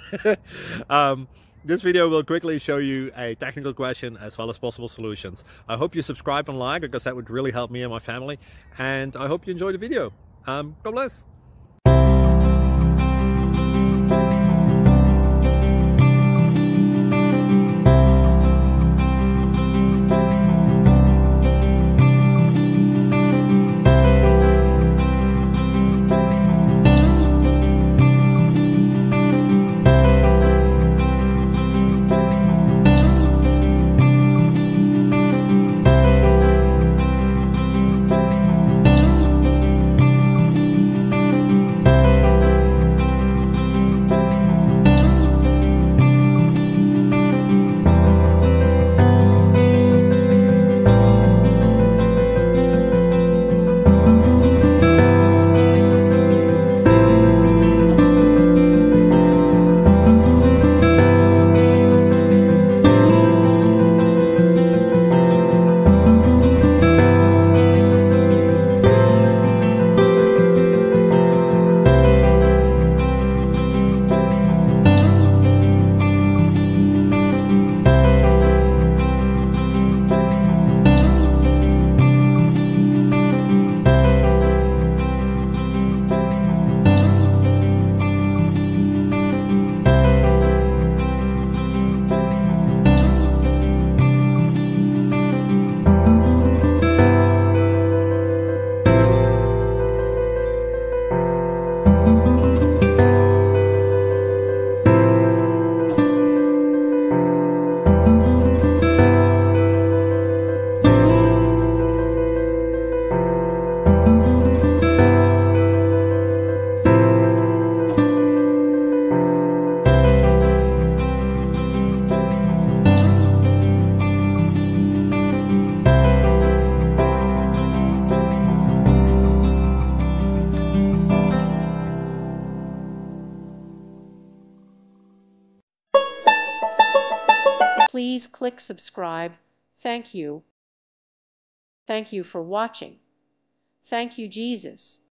This video will quickly show you a technical question as well as possible solutions. I hope you subscribe and like, because that would really help me and my family. And I hope you enjoy the video. God bless. Please click subscribe. Thank you. Thank you for watching. Thank you, Jesus.